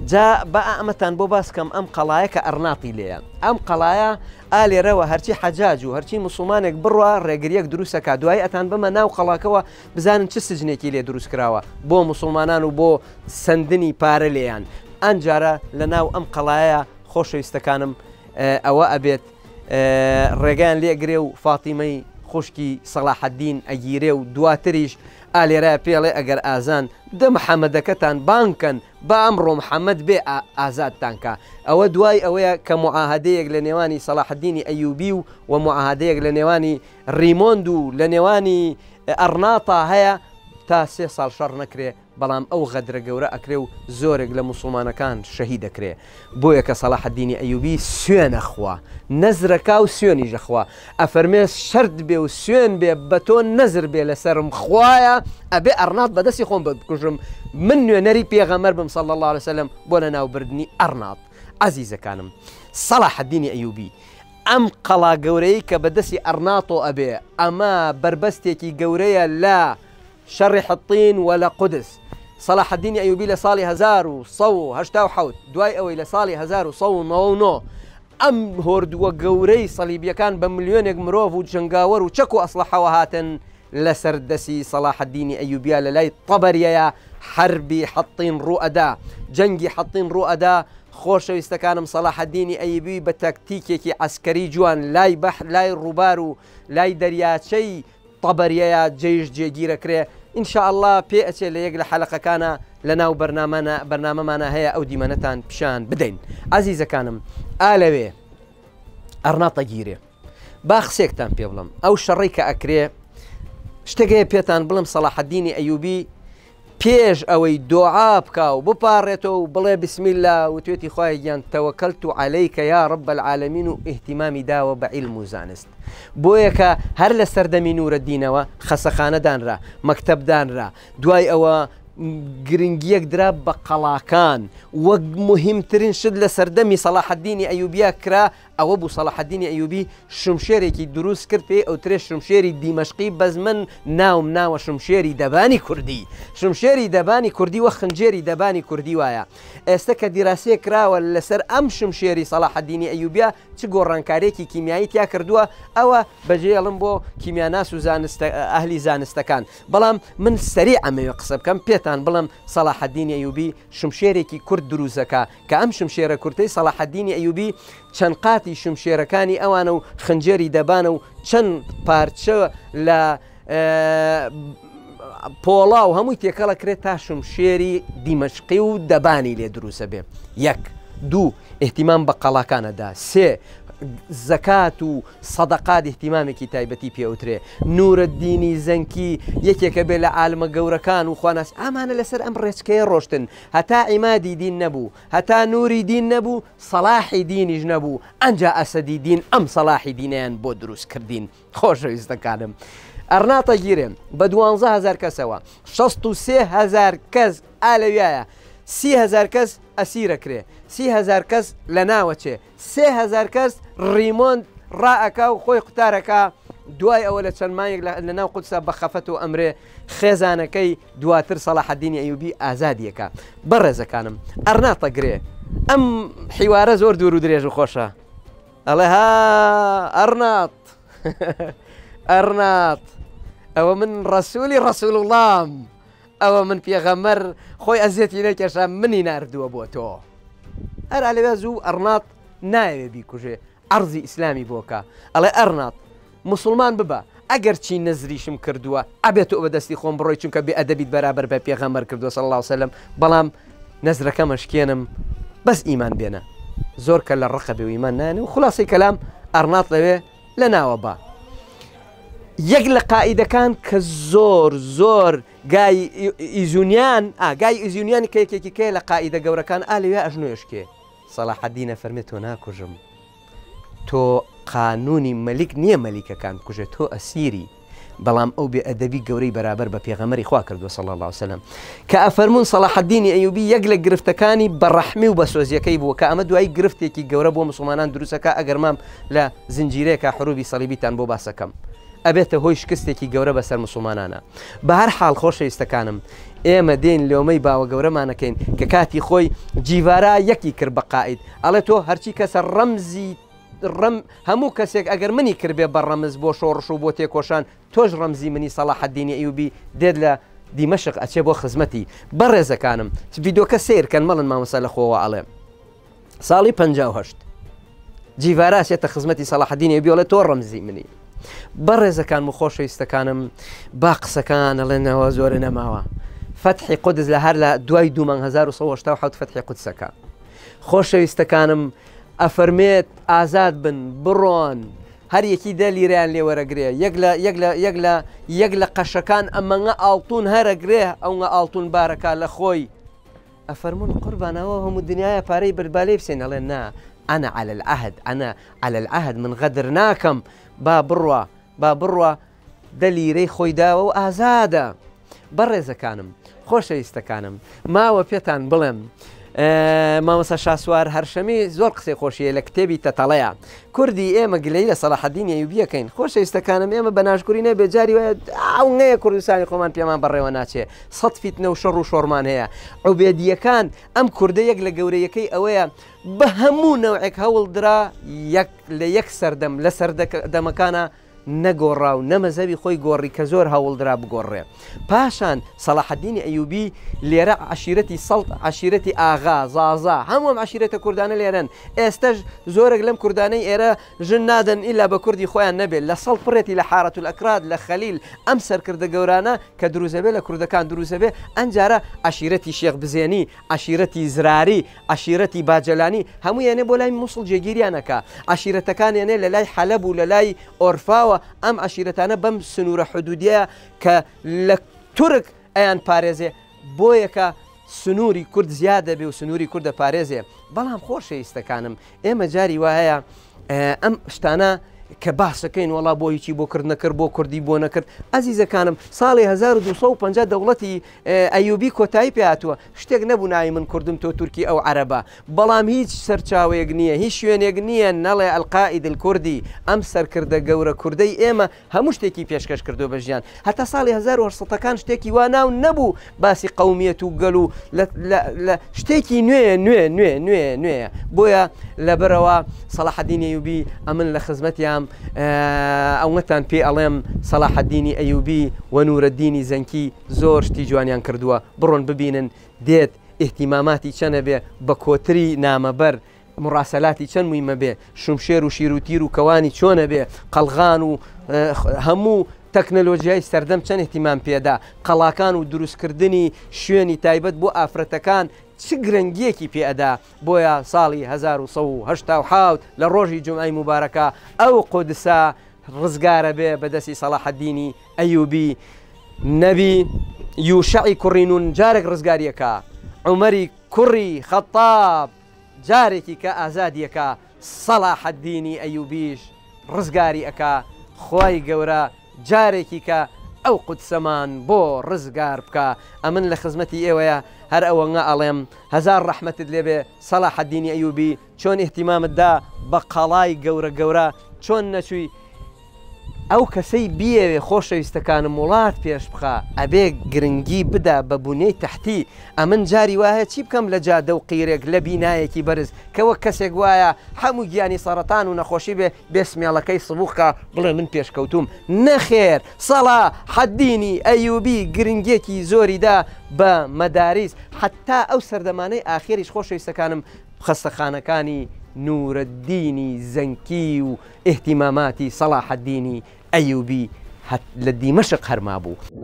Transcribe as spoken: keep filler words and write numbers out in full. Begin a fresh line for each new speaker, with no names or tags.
جا بقى ئەمەتان بۆ باسکەم ئەم قەڵایە کە ئەرناطی لێیە ئەم قەڵایە ئا لێرەوە هەرچی حەجاج و هەرچی مسلمانێک بڕوە ڕێگریەک دروستەکە دوای ئەتان بمە ناو قەڵاکەوە بزانن چ سجنێکی لێ دروست کراوە بۆ مسلمانان و بۆ سندنی پارە لێیان ئەم جارە لە ناو ئەم قەڵایە خۆشەویستەکانم ئەوە ئەبێت ڕێگەیان لێگرێ و فاتیمەی خوشکی سەلاحەدین ئەگیرێ و دواتریش ئالێرە پێڵێ ئەگەر ئازان دە محەممەدەکەتان بانکەن با ئەمڕۆ محەممەد بێ ئازادتانکە ئەوە دوای ئەوەیە کە معاهدەیەک لە نێوانی سەلاحەدینی ئەیوبی و و معاهدەیەک لە نێوانی ڕیمۆند و لە نێوانی ئەرناتا هەیە تا سێ ساڵ شەڕ نەکرێ بەڵام ئەو غەدرە گەورە ئەکرێ و زۆرێک لە مسلمانەکان شەهید دەکرێ بۆیە کە سەلاحەدینی ئەیوبی سوێنە خوا نەزرەکا و سوێنی ژەخوا ئەفەرمێ شەرد بێ و سوێن بێ بە تۆ نەزر بێ لەسرم خوایە ئەبێ ئەرنات بەدەستی خۆم بکوژم من نوێنەری پێغەمەر بم صلی الله عليه وسلم بۆ لە ناوبردنی ئەرنات عەزیزەکانم سەلاحەدینی ئەیوبی ئەم قەڵا گەورەی کە بەدەستی ئەرناتۆ ئەبێ ئەمە بربەستێکی گەورەیە لە شەڕی حەطین و لە قودس سەلاحەدینی ئەیوبی لە ساڵی هەزار و سەد و هەشتا و حەوت دوای ئەوەی لە ساڵی هەزار و سەد و نۆ و نۆ ئەم هۆردووە گەورەی سەلیبیەکان بە ملیۆنێک مرۆڤ و جنگاوەر و چەک و ئەسلحەوە هاتن لەسەر دەسی سەلاحەدینی ئەیوبیا لە لای تەبەریەیە حربی حەطین ڕوئەدا جەنگی حەطین ڕوئەدا خۆشەویستەکانم سەلاحەدینی ئەیوبی بە تەکتیکێکی عەسکەری جوان لای بەحر لای ڕووبار و لای دەریاچەی طبەریەیە جێیش جێگیرەکرێ ئینشاءالله پێ ئەچێ لە یەک لە حەلەقەکانە لە ناو بەرنامەمانە هەیە ئەو دیمەنەتان پیشان بدەین عەزیزەکانم ئا لەوێ ئەرناتە گیرێ با قسێکتان پێ بڵم ئەو شەڕی کە ئەکرێ شتێکەیە پێتان بڵم سەلاحەدینی ئەیوبی پێش ئەوەی دۆعا بکە و بپارڕێتەوە و بڵێ بسم الله و توێتی خوای گیان تەوەکەلت عەلەیکە یا رب العالمین و ئیهتیمامی داوە بە عیلم و زانست بۆیە کە هەر لە سەردەمی نورەدینەوە خەسەخانەدانرا مەکتەبدانرا دوای ئەوە گرنگیەک درا بە قەڵاکان وەک مهمترین شت لە سەردەمی سەلاحەدینی ئەیوبیا کرا ئەوە بوو سەلاحەدینی ئەیوبی شمشێرێکی دروست کرد پێ ئەو ترێ شمشێری دیمەشقی بەز من ناوم ناوە شمشێری دەبانی کوردی شمشێری دەبانی کوردی وە خنجێری دەبانی کوردی وایە ئێستا کە دیراسێ کراوە لەسەر ئەم شمشێری سەلاحەدینی ئەیوبیا چ گۆڕانکارێکی کیمیایی تیا کردووە ئەوە بەجێڵم بۆ کیمیاناس و ئەهلی زانستەکان بەڵام من سەریع ئەمەوێ قسە بکەم پێتان بڵم سەلاحەدینی ئەیوبی شمشێرێکی کورد دروستەکە کە ئەم شمشێرە کورتەی سەلاحەدینی ئەیوبی چەند قاتی شمشێرەکانی ئەوانە و خنجێری دەبانە و چەند پارچە لە پۆڵا و هەمووی تێکەڵەکرێت تا شمشێری دیمەشقی و دەبانی لێ دروستە بێ یەک دوو احتیمام بە قەڵاکانەدا سێ زەکات و سەدەقات احتیمامێکی تایبەتی پێوترێ نورەدینی زەنکی یەکێکە بێ لە عالمە گەورەکان و خواناس ئامانە لەسەر ئەم ڕێچکەیە ڕۆشتن هەتا عیمادی دین نەبوو هەتا نوری دین نەبوو سەلاحی دینیش نەبوو ئەنجا ئەسەدی دین ئەم سەلاحی دینیان بۆ دروست کردین خۆشەویستەکانم ئەرناتە گیرێن بە دوانزە هەزار کەسەوە شەست و سێ هەزار کەس ئالەویایە سی هەزار کەس ئەسیرەکرێ سی هەزار کەس لە ناوەچێ سێ هەزار کەس ڕیمۆند ڕائەکە و خۆی قوتارەکە دوای ئەوە لە چەند مایەک لە ناو قودسە بە خەفەت و ئەمرێ خێزانەکەی دواتر سەلاحەدینی ئەیوبی ئازادیەکە بەڕێزەکانم ئەرناتە گرێ ئەم حیوارە زۆر دوور و درێژ و خۆشە ئەڵێ ها ئەرنات ئەرنات ئەوە من ڕەسوولی ڕەسوول وڵام ئەوە من پێغەمەر خۆی ئەزیەتی نەکێشە منی ناردووە بۆ تۆ هەر ئەلەوێ زوو ئەرنات نایەوێ بیکوژێ عەرزی ئیسلامی بۆکە ئەڵێ ئەرنات مسلمان ببە ئەگەر چی نەزریشم کردووە ئەبێت تۆ بەدەستی خۆم بڕۆی چونکە بێ ئەدەبیت بەرابەر بە پێغەمبەر کردووە صلی الله علیه وسلم بەڵام نەزرەکە مەشکێنم بەس ئیمان بێنە زۆر کە لە ڕقە بێ و ئیمان نانێ و خلاصەی کەلام ئەرنات لەوێ لە ناوە بە یەک لە قائیدەکان کە زۆر زۆر گای ئیزونیان ئاگای ئیزونیانی کە یەکێکی کێ لە قائیدە گەورەکان ئالەوێ ئەژنۆشکێ سەلاحەدینە فەرمێت تۆ ناکوژم تۆ قانونی مەلیک نییە مەلیکەکان بکوژێت تۆ ئەسیری بەڵام ئەو بێ ئەدەبی گەورەی بەرابەر بە پێغەمەری خوا کردووە صلی الله علیه وسلم کە ئەفەرموون سەلاحەدینی ئەیوبی یەک لە گرفتەکانی بەڕەحمی و بە سۆزیەکەی بووە کە ئەمە دوای گرفتێکی گەورە بۆ مسلمانان دروستەکە ئەگەر مام لە زنجیرەیەکە حروبی سەلیبیتان بۆ باسەکەم ئەبێتە هۆی شکستێکی گەورە بەسەر مسلمانانە بە هەر حاڵ خۆشەویستەکانم ئێمە دێن لۆمەی باوە گەورەمانەکەین کە کاتی خۆی جیڤارا یەکی کرد بە قائید ئەڵێ تۆ هەرچی کەسە ڕەمزی ڕەم هەموو کەسێک ئەگەر منی کردبێ بە ڕەمز بۆ شۆڕش و بۆ تێکۆشان تۆش ڕەمزی منی سەلاح الدینی ئەیوبی دێت لە دیمەشق ئەچێ بۆ خزمەتی بەڕێزەکانم ڤیدۆکە سیرکەن مەڵن مامەسە لە خۆوە ئەڵێ ساڵی پەنجا و هەشت جیڤارا چێتە خزمەتی سەلاح الدینی ئەیوبی ئەڵێ تۆ ڕەمزی منی بەڕێزەکان و خۆشەویستەکانم با قسەکان ئەڵێنەوە زۆرە نەماوە فتحی قودس لە هەر لە دوای دوومان هەزار و سەد و هەشتا و حەوت فتحی قودسەکە خۆشەویستەکانم ئەفەرمێت ئازاد بن بڕۆن هەر یەکی دە لیرەیان لێ وەرەگرێ یەک لە یەک لە یەک لە یەک لە قەشەکان ئەمەنگە ئاڵتون هەرەگرێ ئەوە ئاڵتون بارەکە لە خۆی ئەفەرمون قوربانەوە هەموو دنیاە پارەی بربالێ بسێن ئەڵێ نا ئەنا على العهد ئەنا على العهد من غەدر ناکەم با بڕوە با بڕوە دە لیرەی خۆی داوە و ئازادە بەڕێزەکانم خۆشەویستەکانم ماوە پێتان بڵێم مامەسە شاسوار هەرشەمی زۆر قسەی خۆشیە لە کتێبی تەتەڵەیە کوردی ئێمە گلەی لە سەلاح الدینی ئەیوبیەکەین خۆشەویستەکانم ئێمە بە ناشکوری نەبێ جاری وایە ئەوەیە کوردستانی خۆمان پێمان بەڕێوە ناچێ سەد فیتنە و شەڕ و شۆڕمان هەیە عوبێدیەکان ئەم کوردە یەک لە گەورەیەکەی ئەوەیە بە هەموو نەوعێک هەوڵدرا لە یەک سەردەم لە سەردەمەکانە نەگۆڕا و نەمەزەوی خۆی گۆڕی کە زۆر هەوڵدرا بگۆڕێ پاشان سەلاح الدینی ئەیوبی لێرە عشیرەتی سەڵت عشیرەتی ئاغا زازا هەموو عشیرەتە کوردانە لێرەن ئێستش زۆرێک لەم کوردانەی ئێرە ژن نادەن ئیلا بە کوردی خۆیان نەبێت لە سەڵ پڕێتی لە حارەت الئەکراد لە خەلیل ئەم سەرکردە گەورانە کە دروزەبێ لە کوردەکان دروزەبێ ئەنجارە عشیرەتی شێخ بزێنی عشیرەتی زراری عشیرەتی باجەلانی هەموو یانێ بۆ لای مووسڵ جێگیریانەکە عشیرەتەکان یانێ لە لای حەلەب و لە لای ئۆرفاوە ئەم عشیرەتانە بەم سنوورە حدودیە کە لە تورک ئەیان پارێزێ بۆیەکە سنووری کورد زیادە بێ و سنووری کوردە پارێزێ بەڵام خۆشەویستەکانم ئێمە جاری وایە ئەم شتانە کە باسەکەین وڵا بۆ هیچی بۆ کرد نەکرد بۆ کوردی بۆ نەکرد ئەزیزەکانم ساڵی هەزار و دووسەد و پەنجا دەوڵەتی ئەیوبی کۆتایی پێهاتووە شتێک نەبوو ناوی من کوردم تۆ تورکی ئەو عەرەبە بەڵام هیچ سەرچاوەیەک نییە هیچ شوێنێک نییە نەڵێ ئەلقائید الکوردی ئەم سەرکردە گەورە کوردەی ئێمە هەموو شتێکی پێشکەش کردو بە ژیان هەتا ساڵی هەزار و هەشسەدەکان شتێکی وا ناو نەبوو باسی قەومیەت و گەل و شتێکی نوێ نوێ نوێ نوێ نوێە بۆیە لەبەرەوە سەلاح الدینی ئەیوبی ئەمن لە خزمەتیان ئەوەتان پێ ئەڵێم سەلاح الدینی ئەیوبی و نورەدینی زەنکی زۆر شتی جوانیان کردووە بڕۆن ببینن دێت احتیماماتی چەنە بێ بە کۆتری نامەبەر مراسەلاتی چەند مویمە بێ شمشێر و شیرروتیر و کەوانی چۆنە بێ قەلغان و هەموو تەکنەلۆژیای سەردەم چەند احتیمام پێدا قەڵاکان و دروستکردنی شوێنی تایبەت بۆ ئافرەتەکان چ گرنگیەکی پێئەدا بۆیە ساڵی هەزار و سەد و هەشتا و حەوت لە ڕۆژی جومعەی موبارەکە ئەو قودسە ڕزگارە بێ بەدەستی سەلاح الدینی ئەیوبی نەبی یوشعی کوڕی نون جارێک ڕزگاریەکە عومەری کوڕی خەتاب جارێکی کە ئازادیەکە سەلاح الدینی ئەیوبیش ڕزگاری ئەکا خوای گەورە جارێکی کە ئەو قودسەمان بۆ ڕزگار بکە ئەمن لە خزمەتی ئێوەیە هەر ئەوەنگە ئەڵێم هەزار ڕەحمەتت لێبێ سەلاح الدینی ئەیوبی چۆن احتیمامتدا بە قەڵای گەورە گەورە چۆن نەچووی ئەو کەسەی بیەوێ خۆشەویستەکانم وڵات پێش بخە ئەبێ گرنگی بدا بە بوونەی تەحتی ئەمن جاری وایە چی بکەم لە جادە و قیرێک لە بینایەکی بەرز کەوە کەسێک وایە هەموو گیانی سەرەتان و نەخۆشی بێ بێسمێڵەکەی سبووکە بڵێ من پێشکەوتوم نەخێر سەلاح الدینی ئەیوبی گرنگێکی زۆریدا بە مەداریس حتا ئەو سەردەمانەی ئاخێریش خۆشەویستەکانم خەستەخانەکانی نورەدینی زەنکی و احتیماماتی سەلاح الدینی ئەیوبی لە دیمەشق هەرما بوو.